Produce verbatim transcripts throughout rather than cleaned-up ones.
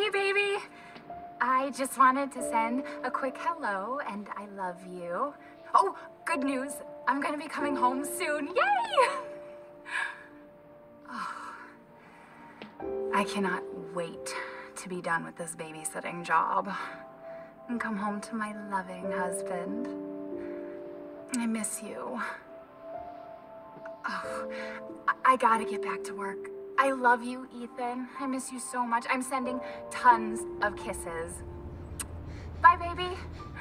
Hey, baby. I just wanted to send a quick hello and I love you. Oh, good news. I'm gonna be coming home soon. Yay! Oh, I cannot wait to be done with this babysitting job and come home to my loving husband. I miss you. Oh, I, I gotta get back to work. I love you, Ethan. I miss you so much. I'm sending tons of kisses. Bye, baby.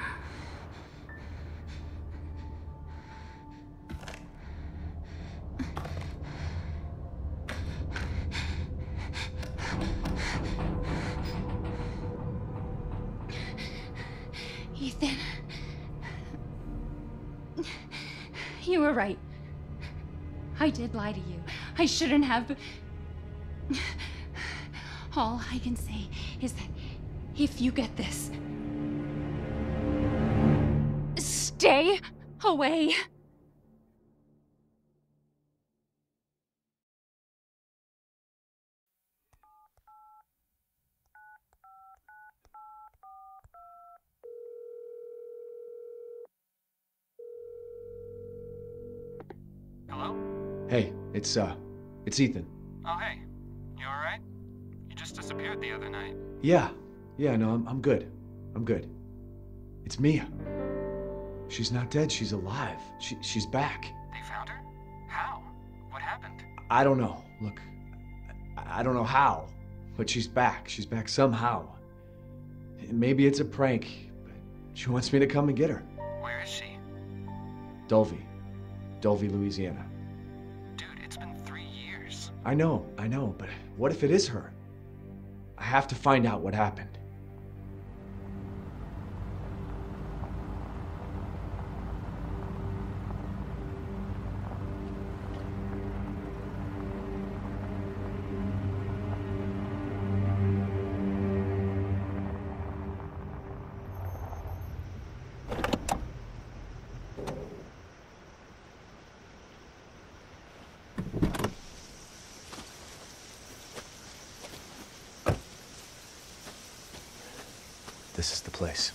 Ethan. You were right. I did lie to you. I shouldn't have. All I can say is that if you get this, stay away. Hello? Hey, it's, uh, it's Ethan. Oh, hey. You alright? You just disappeared the other night. Yeah, yeah, no, I'm, I'm good. I'm good. It's Mia. She's not dead, she's alive. She, she's back. They found her? How? What happened? I don't know. Look, I, I don't know how, but she's back. She's back somehow. Maybe it's a prank, but she wants me to come and get her. Where is she? Dulvey. Dulvey, Louisiana. Dude, it's been three years. I know, I know, but what if it is her? I have to find out what happened. This is the place.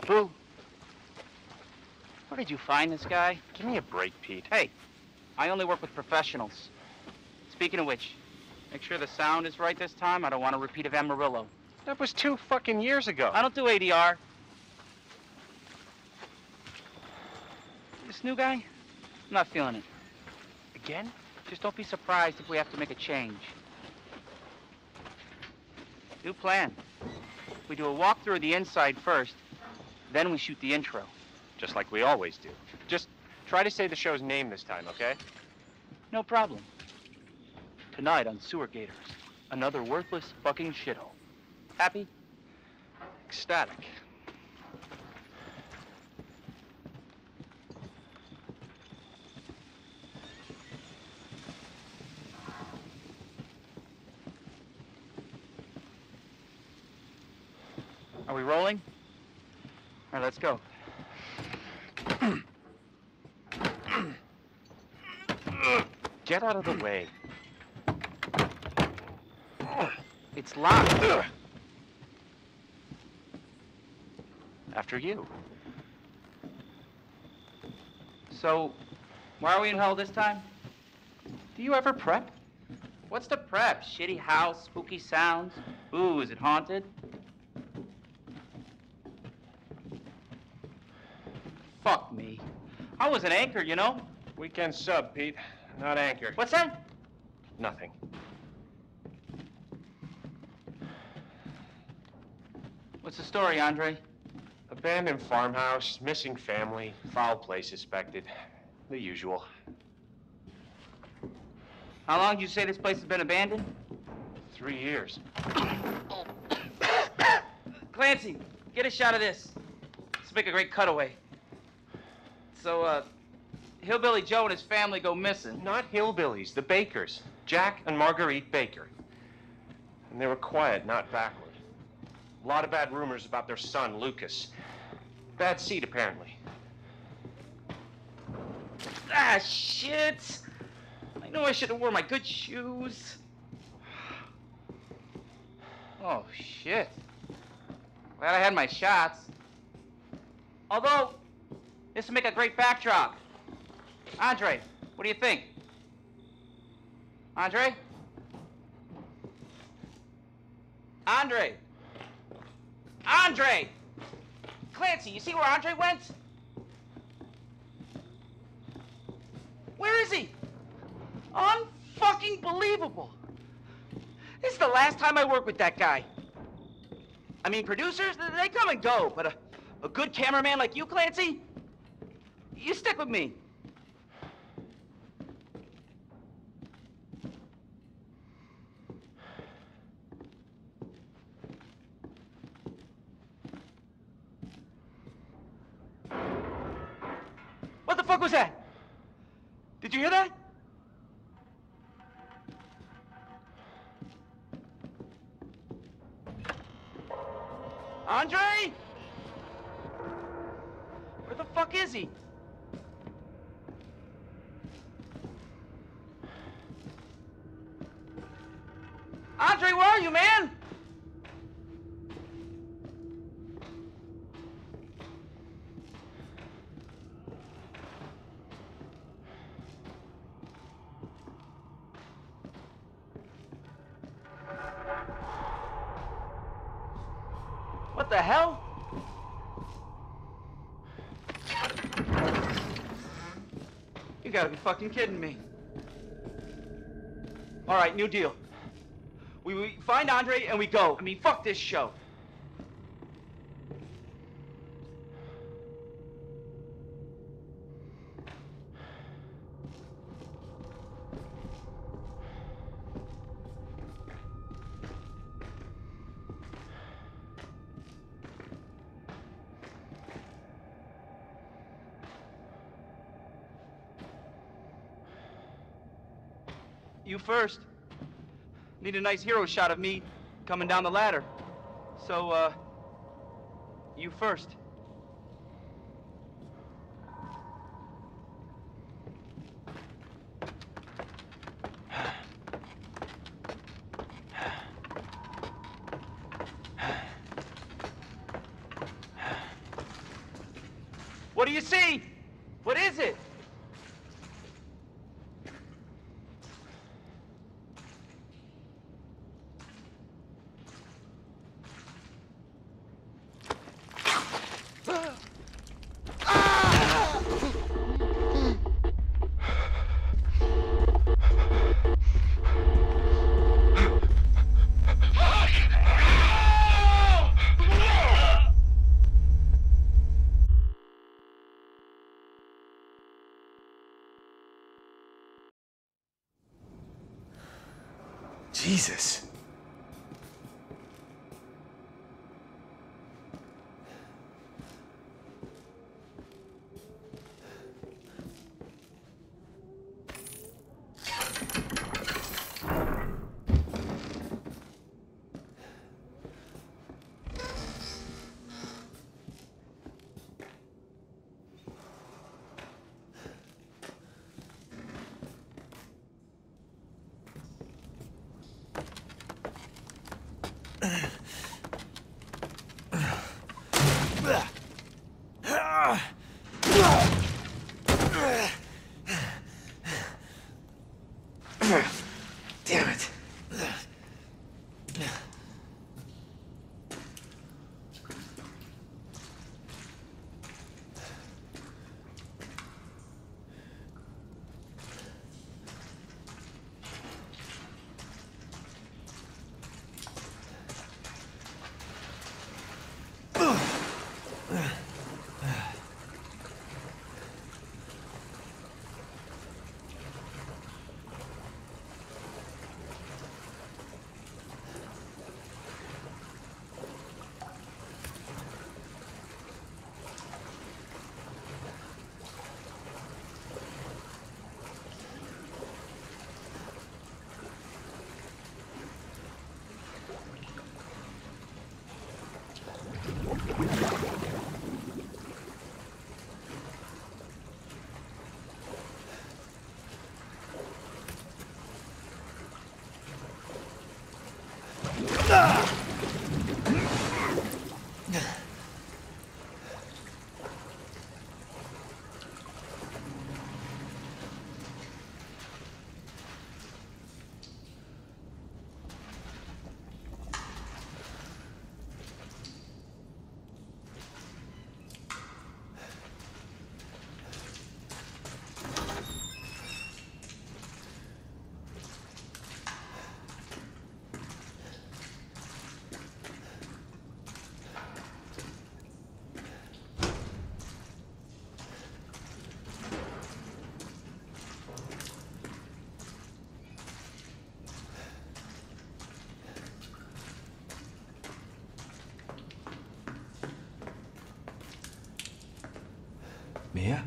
Boo. Where did you find this guy? Give me a break, Pete. Hey, I only work with professionals. Speaking of which, make sure the sound is right this time. I don't want a repeat of Amarillo. That was two fucking years ago. I don't do A D R. This new guy, I'm not feeling it. Again? Just don't be surprised if we have to make a change. New plan. We do a walkthrough of the inside first, then we shoot the intro. Just like we always do. Just try to say the show's name this time, okay? No problem. Tonight on Sewer Gators, another worthless fucking shithole. Happy? Ecstatic. Are we rolling? All right, let's go. Get out of the way. It's locked. After you. So, why are we in hell this time? Do you ever prep? What's the prep? Shitty house, spooky sounds? Ooh, is it haunted? Fuck me. I was an anchor, you know? Weekend sub, Pete. Not anchored. What's that? Nothing. What's the story, Andre? Abandoned farmhouse, missing family, foul play suspected. The usual. How long did you say this place has been abandoned? Three years. Clancy, get a shot of this. Let's make a great cutaway. So, uh, Hillbilly Joe and his family go missing. Not hillbillies, the Bakers. Jack and Marguerite Baker. And they were quiet, not backward. A lot of bad rumors about their son, Lucas. Bad seed, apparently. Ah, shit! I know I should have worn my good shoes. Oh, shit. Glad I had my shots. Although, this would make a great backdrop. Andre, what do you think? Andre? Andre! Andre! Clancy, you see where Andre went? Where is he? Unfucking believable. This is the last time I work with that guy. I mean, producers, they come and go, but a, a good cameraman like you, Clancy, you stick with me. What the fuck was that? Did you hear that? Andre? Where the fuck is he? Andre, where are you, man? What the hell? You gotta be fucking kidding me. All right, new deal. We, we find Andre and we go. I mean, fuck this show. You first. Need a nice hero shot of me coming down the ladder. So, uh, you first. What do you see? What is it? Jesus. Damn it. Mia?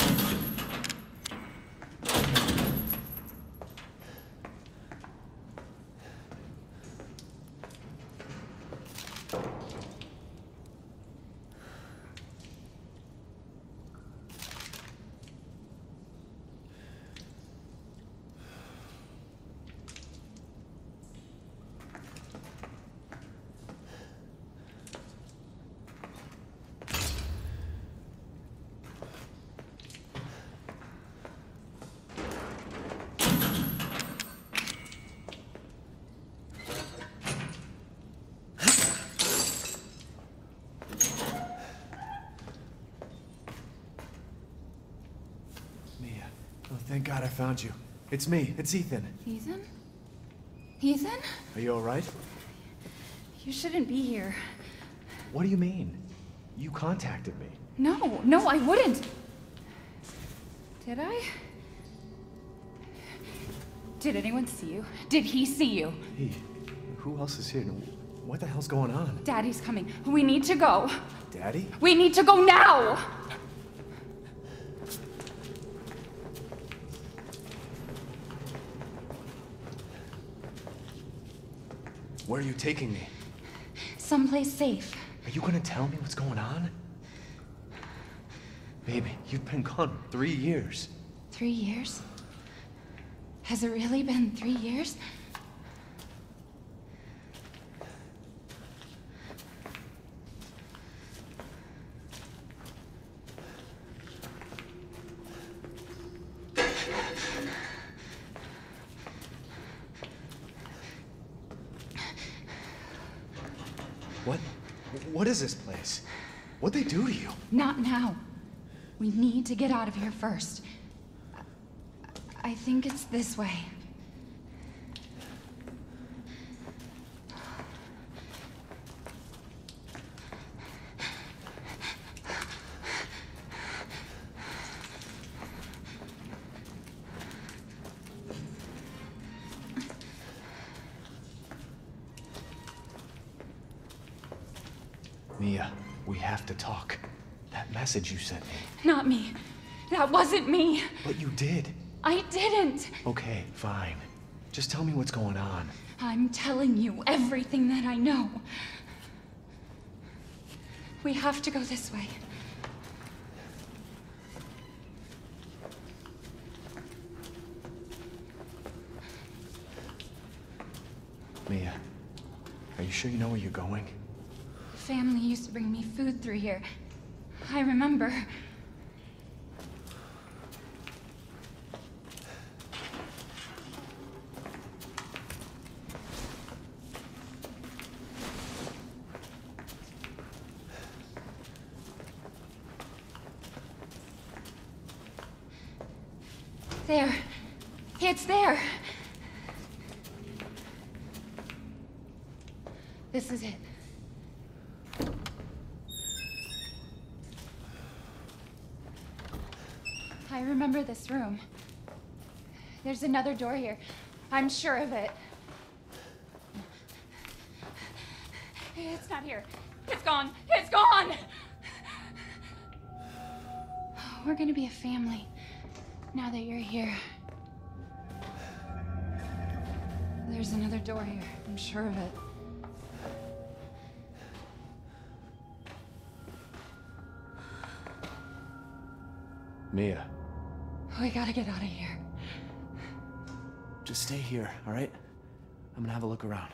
Oh, thank God I found you. It's me. It's Ethan. Ethan? Ethan? Are you all right? You shouldn't be here. What do you mean? You contacted me. No, no, I wouldn't. Did I? Did anyone see you? Did he see you? He? Who else is here? What the hell's going on? Daddy's coming. We need to go. Daddy? We need to go now! Where are you taking me? Someplace safe. Are you gonna tell me what's going on? Baby, you've been gone three years. Three years? Has it really been three years? What is this place? What'd they do to you? Not now. We need to get out of here first. I think it's this way. Mia, we have to talk. That message you sent me. Not me. That wasn't me. But you did. I didn't. Okay, fine. Just tell me what's going on. I'm telling you everything that I know. We have to go this way. Mia, are you sure you know where you're going? Family used to bring me food through here. I remember. There. It's there. This is it. I remember this room. There's another door here. I'm sure of it. It's not here. It's gone. It's gone! We're gonna be a family now that you're here. There's another door here. I'm sure of it. Mia. We gotta get out of here. Just stay here, all right? I'm gonna have a look around.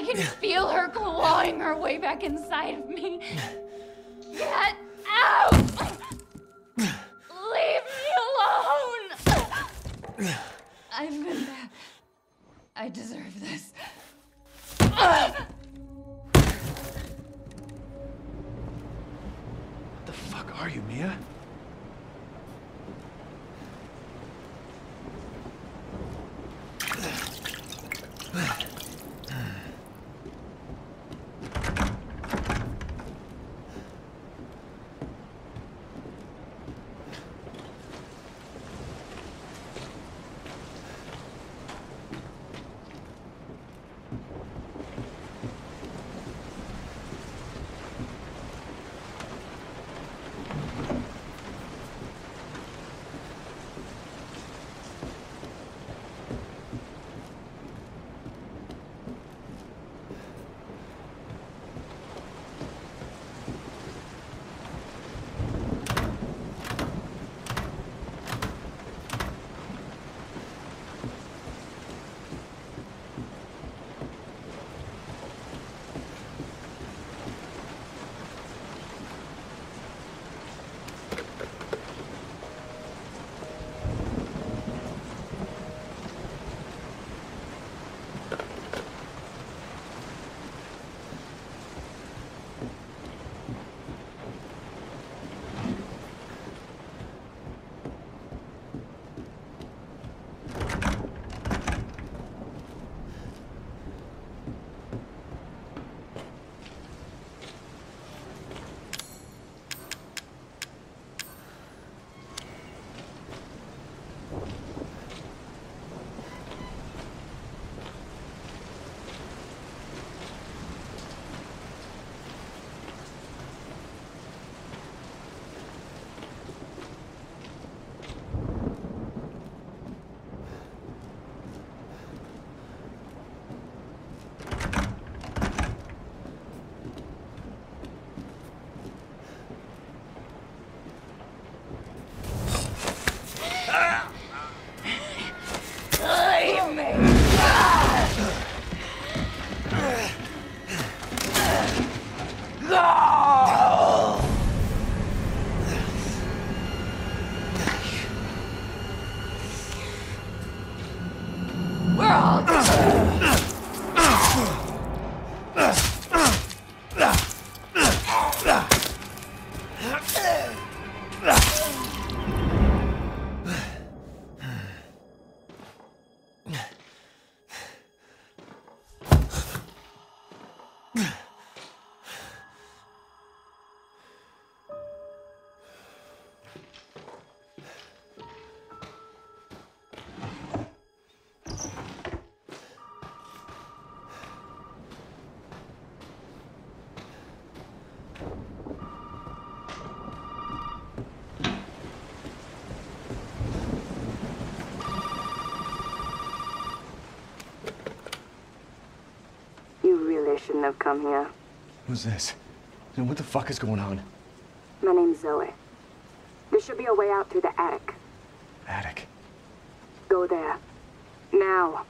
can feel her clawing her way back inside of me. Get out! Leave me alone! I've been bad. I deserve this. What the fuck are you, Mia? I shouldn't have come here. Who's this? And what the fuck is going on? My name's Zoe. There should be a way out through the attic. Attic? Go there. Now.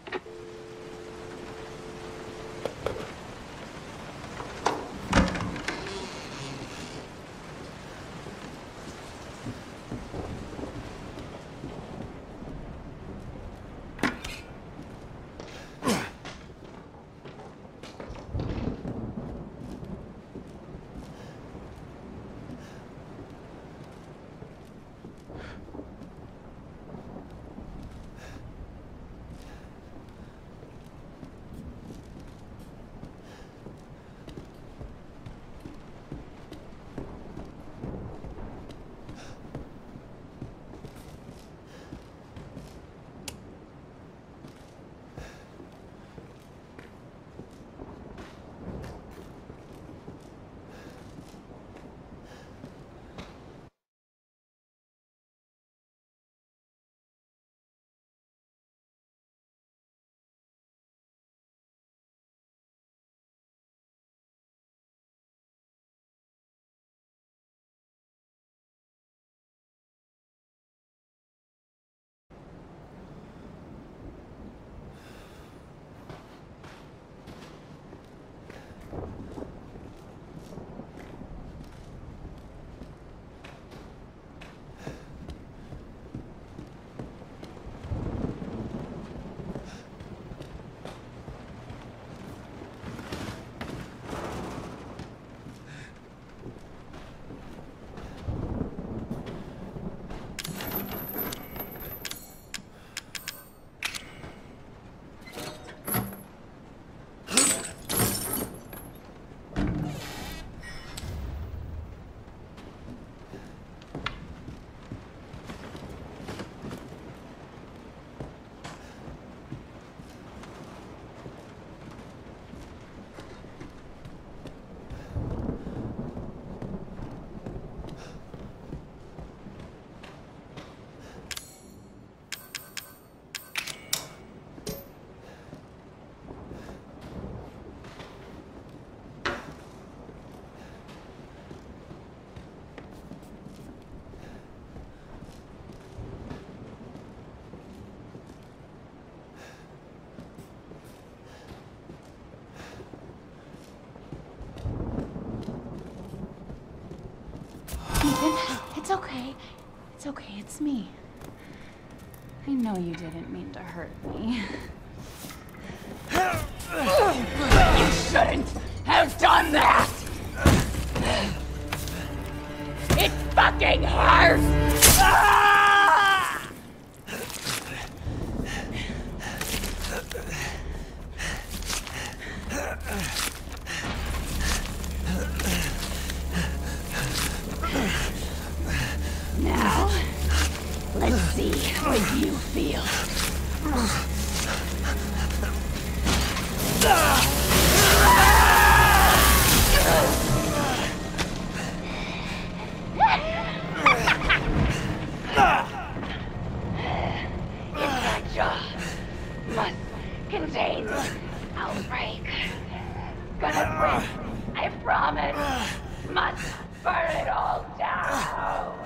It's okay, it's me. I know you didn't mean to hurt me. You shouldn't have done that! It fucking hurts! Ah! Now, let's see what you feel. Infection must contain outbreak. Gonna break, I promise. Must burn it all down.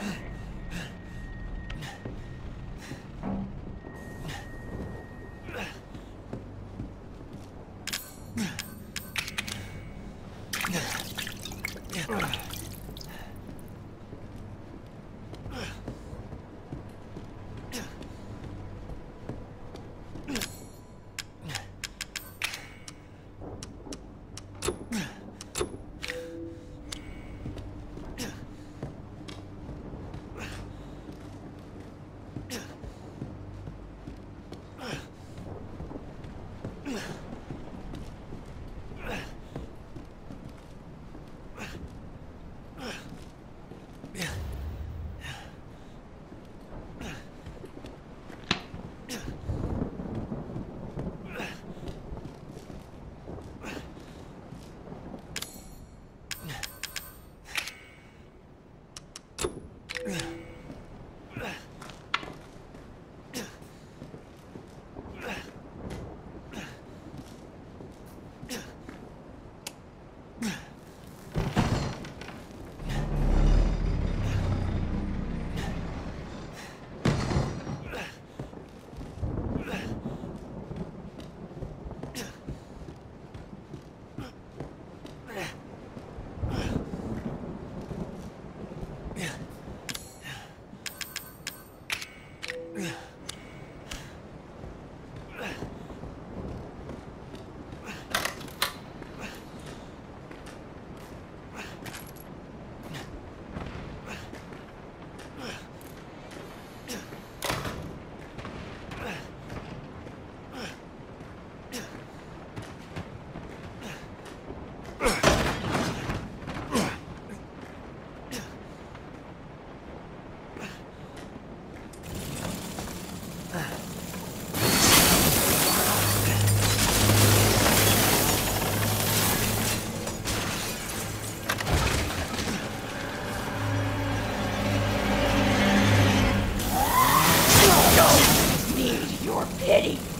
Pity.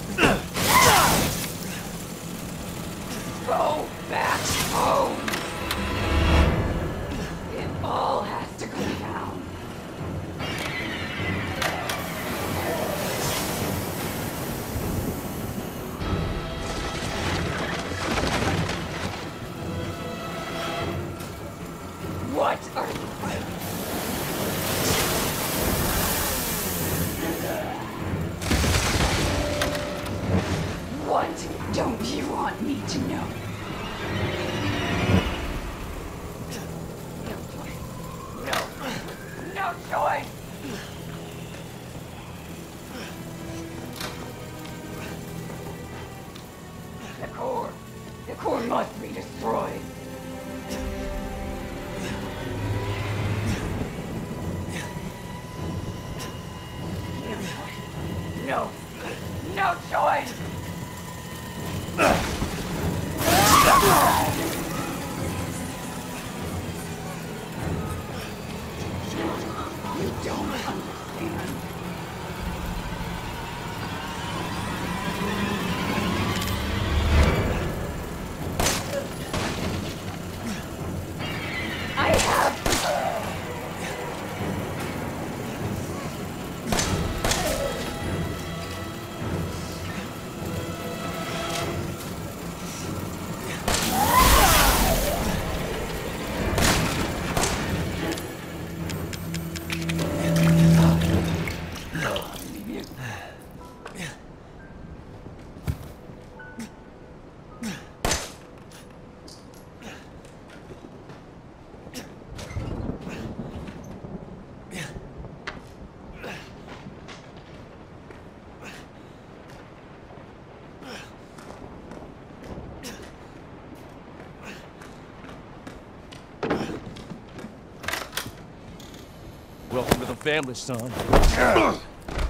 Go back home. It all has to go down. What are you fighting? What don't you want me to know? No choice. No. No choice. The core. The core must be destroyed. No. No choice. You don't understand. I have. family, son.